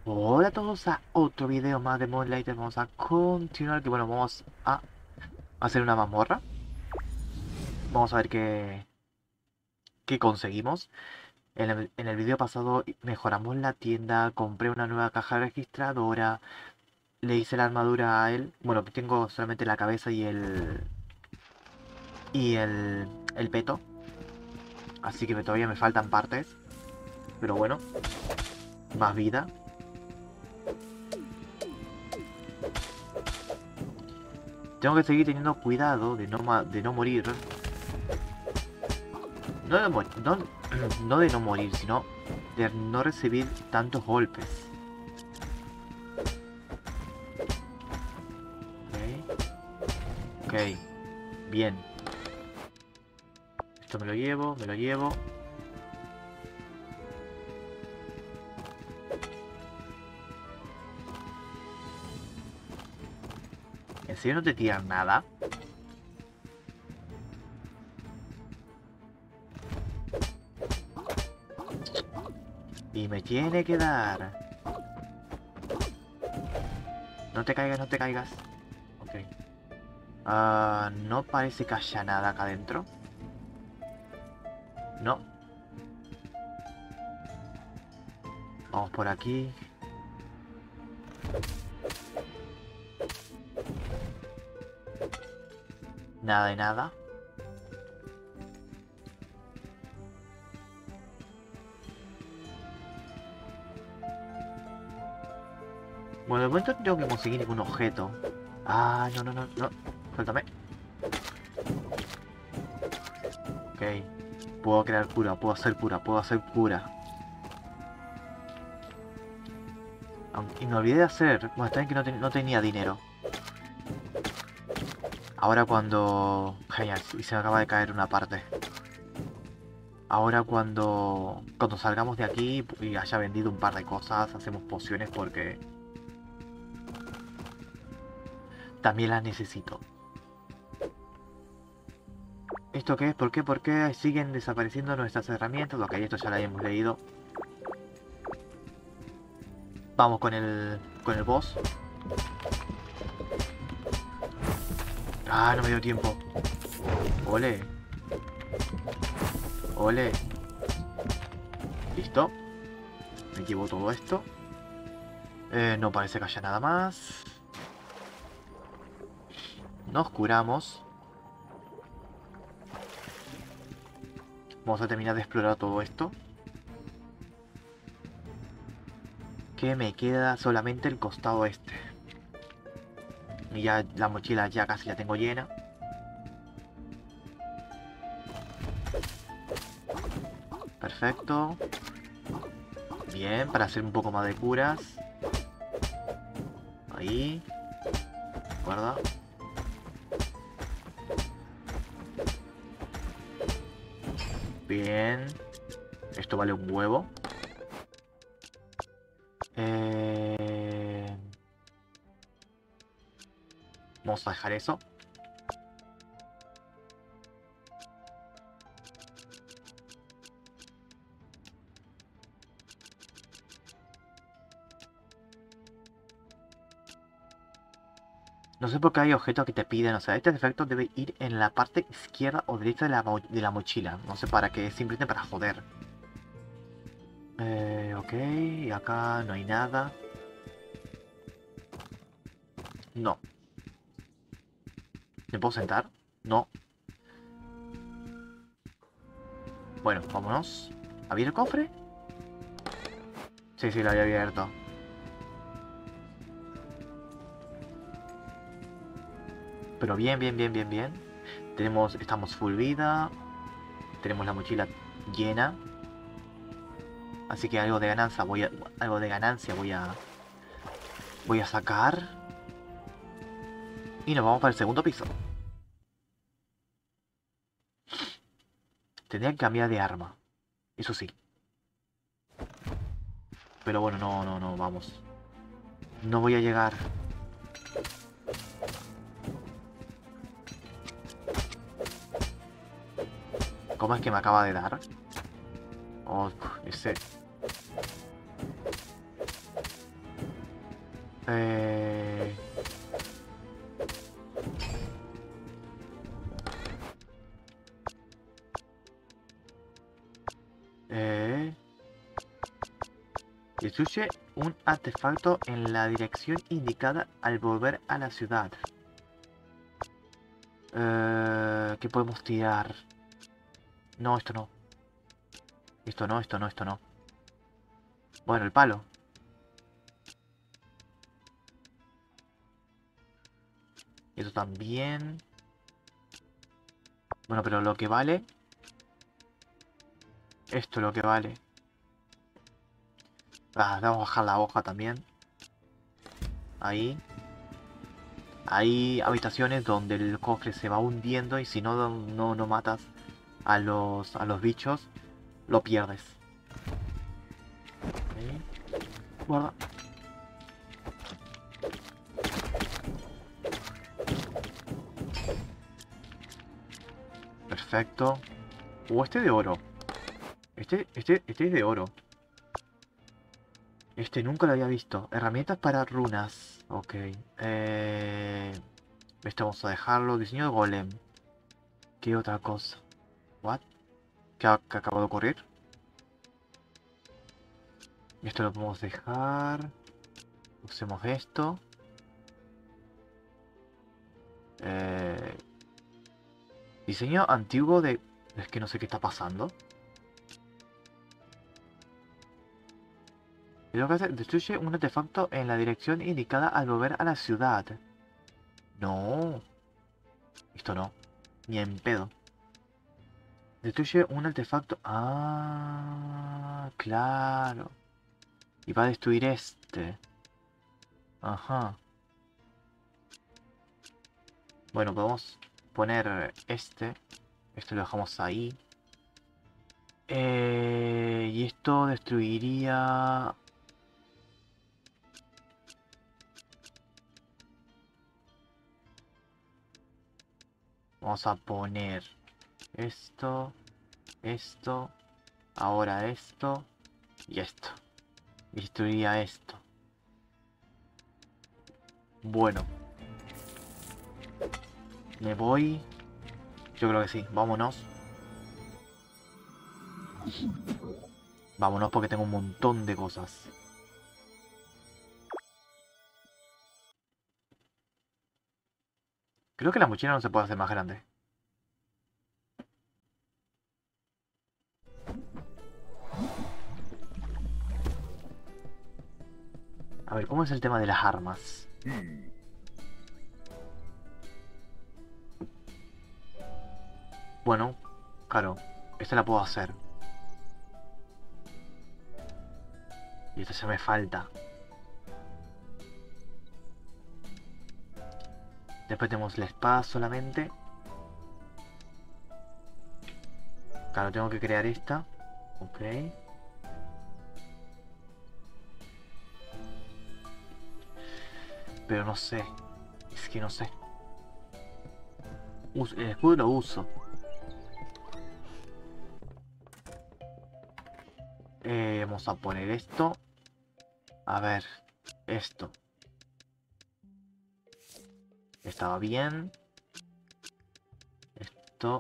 Hola a todos a otro video más de Moonlight. Vamos a continuar, que bueno, vamos a hacer una mazmorra. Vamos a ver qué conseguimos. En el video pasado mejoramos la tienda, compré una nueva caja registradora, le hice la armadura a él. Bueno, que tengo solamente la cabeza y el peto, así que todavía me faltan partes. Pero bueno, más vida. Tengo que seguir teniendo cuidado de no morir. No de no morir, sino de no recibir tantos golpes. Ok, ok, bien. Esto me lo llevo, me lo llevo. ¿En serio no te tiran nada? Y me tiene que dar. No te caigas, no te caigas. Ok. No parece que haya nada acá adentro. No. Vamos por aquí. Nada de nada. Bueno, de momento no tengo que conseguir ningún objeto. Ah, no, no, no, no. Suéltame. Ok. Puedo crear cura, puedo hacer cura, puedo hacer cura. Y me olvidé de hacer. Bueno, está bien que no tenía dinero. Ahora cuando... Genial, y se me acaba de caer una parte. Ahora cuando salgamos de aquí y haya vendido un par de cosas, hacemos pociones porque también las necesito. ¿Esto qué es? ¿Por qué? ¿Por qué siguen desapareciendo nuestras herramientas? Ok, esto ya lo habíamos leído. Vamos con el boss. Ah, no me dio tiempo. Ole. Ole. Listo. Me llevo todo esto. No parece que haya nada más. Nos curamos. Vamos a terminar de explorar todo esto. Que me queda solamente el costado este. Y ya la mochila ya casi la tengo llena. Perfecto. Bien, para hacer un poco más de curas. Ahí. Guarda. Bien. Esto vale un huevo. Eh... Vamos a dejar eso. No sé por qué hay objetos que te piden, o sea, este efecto debe ir en la parte izquierda o derecha de la mochila. No sé para qué, simplemente para joder. Ok, y acá no hay nada. No. ¿Me puedo sentar? No. Bueno, vámonos. ¿Abrir el cofre? Sí, sí, lo había abierto. Pero bien, bien, bien, bien, bien. Estamos full vida. Tenemos la mochila llena. Así que algo de ganancia voy a sacar. Y nos vamos para el segundo piso. Tendría que cambiar de arma. Eso sí. Pero bueno, no, no, no, vamos. No voy a llegar. ¿Cómo es que me acaba de dar? Oh, ese. Eh... Eh... Destruye un artefacto en la dirección indicada al volver a la ciudad. ¿Qué podemos tirar? No, esto no. Esto no, esto no, esto no. Bueno, el palo. Eso también. Bueno, pero lo que vale... Esto es lo que vale. Ah, vamos a bajar la hoja también. Ahí. Hay habitaciones donde el cofre se va hundiendo y si no matas a los bichos, lo pierdes. Ok. Guarda. Perfecto. Este de oro. Este es de oro. Este nunca lo había visto. Herramientas para runas. Ok. Este vamos a dejarlo. Diseño de golem. ¿Qué otra cosa? What? ¿Qué acabo de ocurrir? Esto lo podemos dejar. Usemos esto. Eh, Diseño antiguo de... Es que no sé qué está pasando. Y lo que hace, destruye un artefacto en la dirección indicada al volver a la ciudad. No. Esto no. Ni en pedo. Destruye un artefacto. Ah, claro. Y va a destruir este. Ajá. Bueno, podemos poner este. Esto lo dejamos ahí. Y esto destruiría... Vamos a poner esto, esto, ahora esto y esto. Destruiría esto. Bueno, me voy. Yo creo que sí. Vámonos. Vámonos porque tengo un montón de cosas. Creo que la mochila no se puede hacer más grande. A ver, ¿cómo es el tema de las armas? Bueno, claro, esta la puedo hacer. Y esta ya me falta. Después tenemos la espada solamente. Claro, tengo que crear esta. Ok. Pero no sé. Es que no sé. El escudo lo uso. Vamos a poner esto. A ver. Esto. Estaba bien. Esto.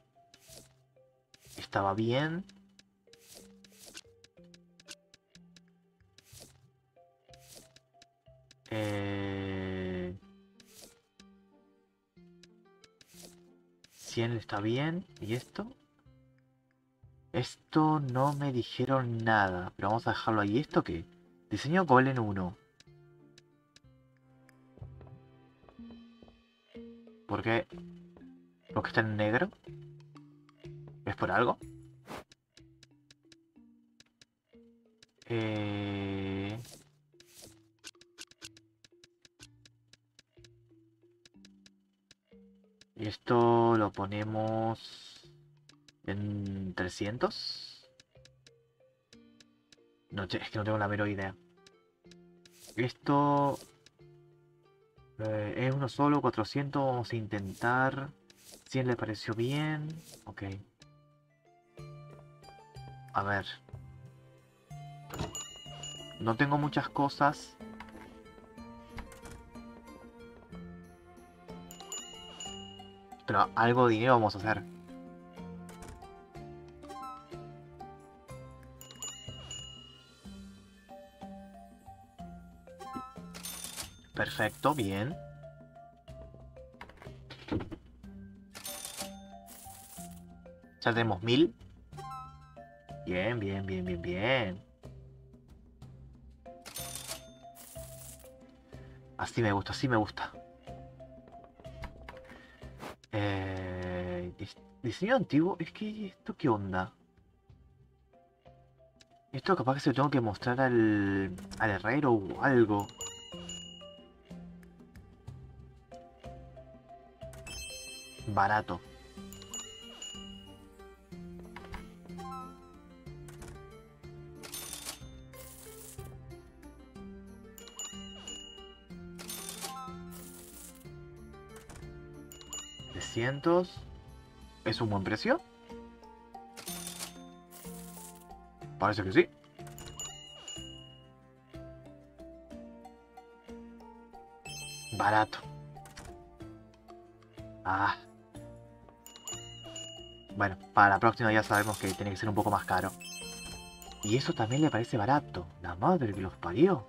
Estaba bien. Eh... 100 está bien. ¿Y esto? Esto no me dijeron nada. Pero vamos a dejarlo ahí. ¿Esto qué? Diseño Golem 1. ¿Por qué? ¿Por qué está en negro? ¿Es por algo? Eh... Y esto lo ponemos en 300. No, es que no tengo la menor idea. Esto es uno solo, 400. Vamos a intentar. 100 le pareció bien. Ok. A ver. No tengo muchas cosas. Pero algo de dinero vamos a hacer. Perfecto, bien. Ya tenemos 1000. Bien, bien, bien, bien, bien. Así me gusta, así me gusta. Diseño antiguo. Es que, ¿esto qué onda? Esto capaz que se lo tengo que mostrar al herrero o algo. Barato. $300. ¿Es un buen precio? Parece que sí. Barato. Ah. Bueno, para la próxima ya sabemos que tiene que ser un poco más caro. Y eso también le parece barato. La madre que los parió.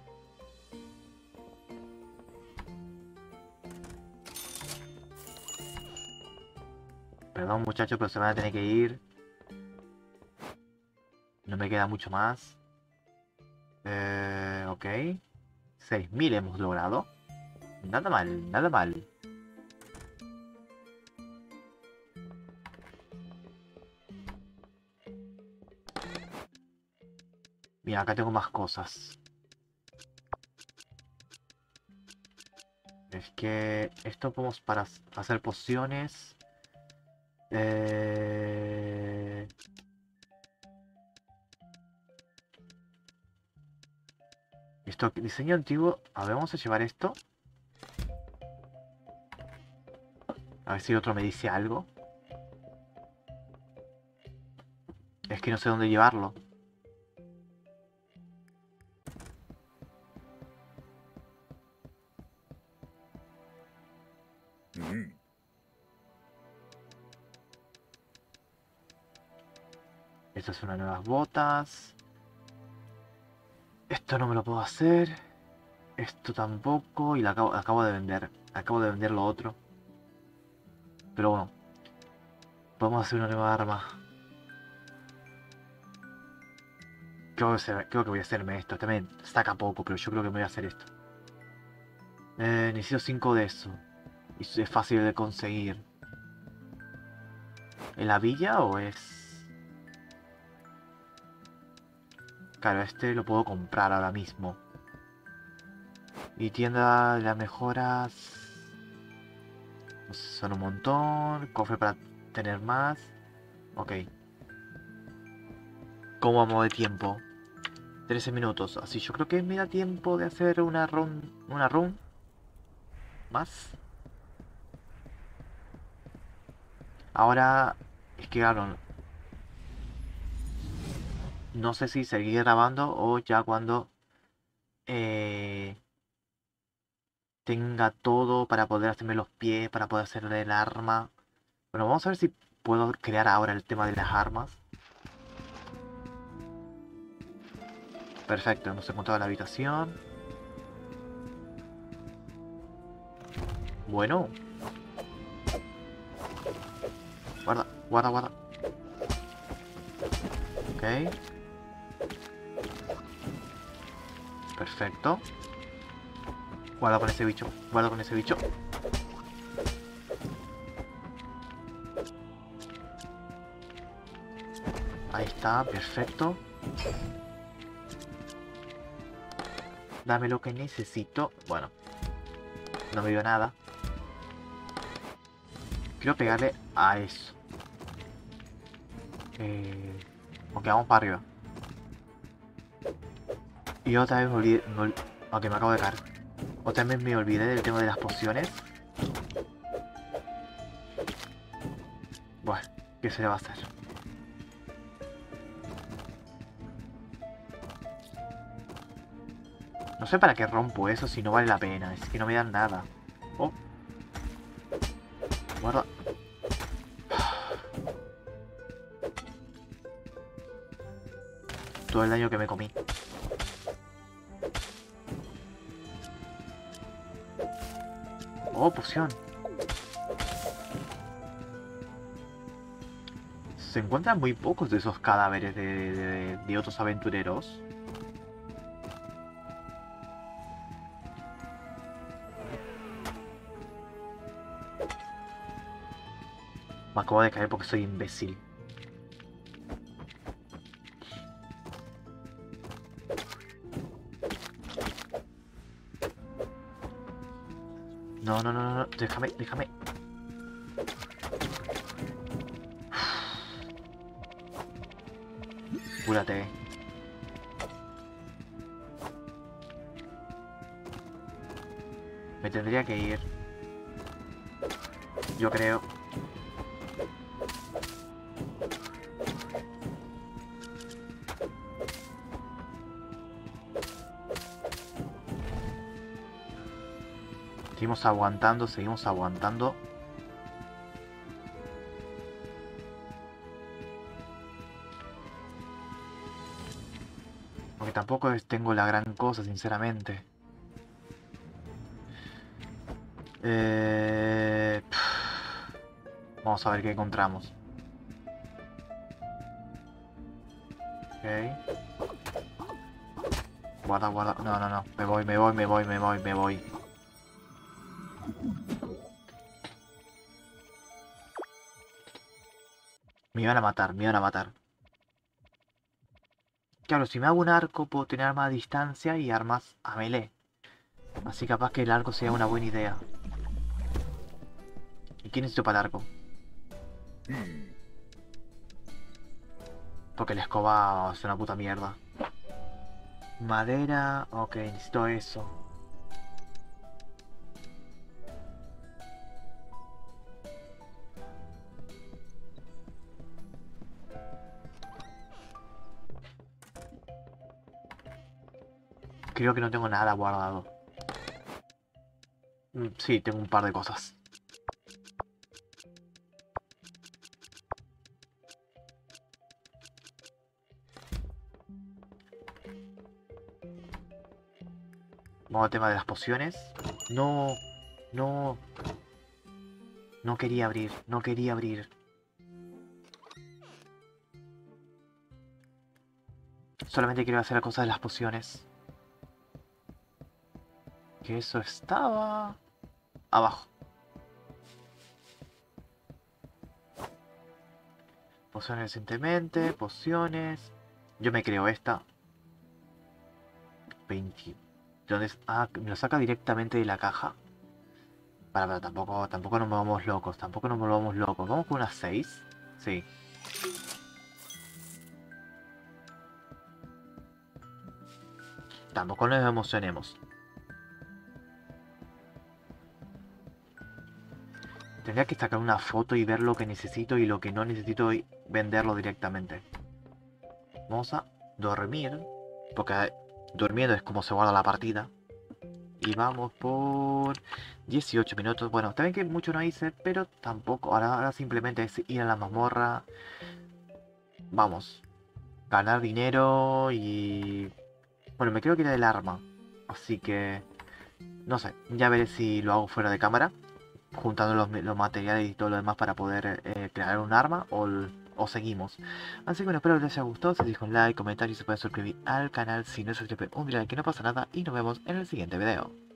Perdón muchachos, pero se van a tener que ir. No me queda mucho más. Ok. 6000 hemos logrado. Nada mal, nada mal. Mira, acá tengo más cosas. Es que esto podemos para hacer pociones. Eh... Esto, diseño antiguo. A ver, vamos a llevar esto. A ver si el otro me dice algo. Es que no sé dónde llevarlo. Estas son unas nuevas botas. Esto no me lo puedo hacer. Esto tampoco. Y lo acabo de vender. Acabo de vender lo otro. Pero bueno. Podemos hacer una nueva arma. Creo que voy a hacerme esto. También saca poco, pero yo creo que me voy a hacer esto. Necesito 5 de eso. Y es fácil de conseguir. ¿En la villa o es...? Claro, este lo puedo comprar ahora mismo. Y tienda de las mejoras... Son un montón. Cofre para tener más. Ok. ¿Cómo vamos de tiempo? 13 minutos. Así yo creo que me da tiempo de hacer una run. Una run. Más. Ahora... Es que claro... No sé si seguir grabando o ya cuando... Eh, tenga todo para poder hacerme los pies, para poder hacerle el arma. Bueno, vamos a ver si puedo crear ahora el tema de las armas. Perfecto, hemos encontrado la habitación. Bueno. Guarda, guarda, guarda. Ok. Perfecto. Guarda con ese bicho, guarda con ese bicho. Ahí está, perfecto. Dame lo que necesito. Bueno, no me dio nada. Quiero pegarle a eso. Ok, vamos para arriba. Y otra vez me olvidé... Ok, me acabo de caer. Otra vez me olvidé del tema de las pociones. Bueno, ¿qué se le va a hacer? No sé para qué rompo eso si no vale la pena. Es que no me dan nada. Oh. Guarda. Todo el daño que me comí. Oh, poción. Se encuentran muy pocos de esos cadáveres de otros aventureros. Me acabo de caer porque soy imbécil. No, no, no, no, déjame, déjame. Cúrate. Me tendría que ir. Yo creo. Seguimos aguantando, seguimos aguantando. Porque tampoco tengo la gran cosa, sinceramente. Vamos a ver qué encontramos. Ok. Guarda, guarda. No, no, no. Me voy, me voy, me voy, me voy, me voy. Me iban a matar, me iban a matar. Claro, si me hago un arco puedo tener armas a distancia y armas a melee. Así capaz que el arco sea una buena idea. ¿Y qué necesito para el arco? Porque la escoba es una puta mierda. Madera... Ok, necesito eso. Creo que no tengo nada guardado. Sí, tengo un par de cosas. Vamos al tema de las pociones. No, no, no quería abrir, no quería abrir. Solamente quiero hacer la cosa de las pociones. Que eso estaba... abajo. Pociones recientemente, pociones... Yo me creo esta. 20... ¿Dónde es? Ah, me lo saca directamente de la caja. Para, tampoco nos volvamos locos, tampoco nos volvamos locos. Vamos con unas 6. Sí. Tampoco nos emocionemos. Tendría que sacar una foto y ver lo que necesito y lo que no necesito y venderlo directamente. Vamos a dormir, porque durmiendo es como se guarda la partida. Y vamos por 18 minutos. Bueno, también que mucho no hice, pero tampoco. Ahora simplemente es ir a la mazmorra. Vamos. Ganar dinero y... Bueno, me creo que era el arma. Así que... No sé, ya veré si lo hago fuera de cámara. Juntando los materiales y todo lo demás para poder crear un arma o seguimos. Así que bueno, espero que les haya gustado. Si les dejo un like, comentario y se pueden suscribir al canal si no se suscriben un like que no pasa nada. Y nos vemos en el siguiente video.